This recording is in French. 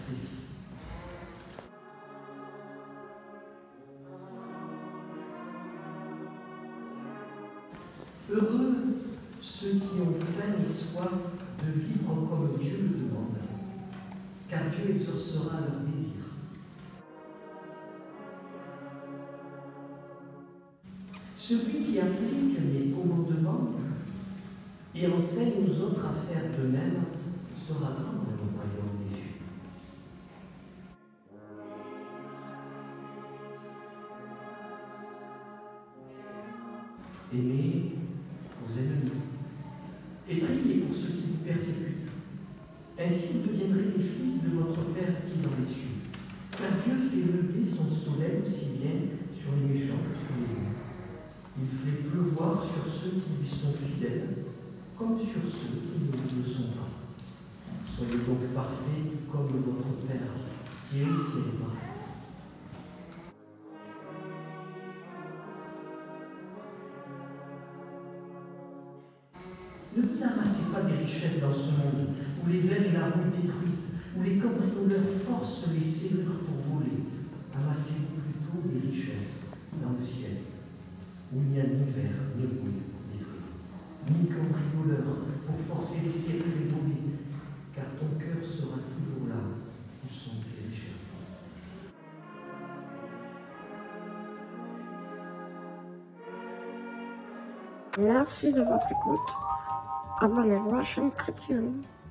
verset 6. Heureux ceux qui ont faim et soif de vivre comme Dieu le demande, car Dieu exaucera leurs désirs. Celui qui applique les commandements et enseigne aux autres à faire de même sera grand dans le royaume des cieux. Aimez vos ennemis et priez pour ceux qui vous persécutent. Ainsi vous deviendrez les fils de votre Père qui est dans les cieux. Car Dieu fait lever son soleil aussi bien sur les méchants que sur les bons. Il fait pleuvoir sur ceux qui lui sont fidèles, comme sur ceux qui ne le sont pas. Soyez donc parfaits comme votre Père, qui est au ciel parfait. Ne vous amassez pas des richesses dans ce monde, où les vers et la rouille détruisent, où les cambrioleurs forcent les serrures pour voler. Amassez-vous plutôt des richesses dans le ciel, où il n'y a ni ver, ni rouille détruire, ni cambrioleurs pour forcer les serrures et voler, car ton cœur sera toujours là où sont tes richesses. Merci de votre écoute. Abonnez-vous à la chaîne chrétienne.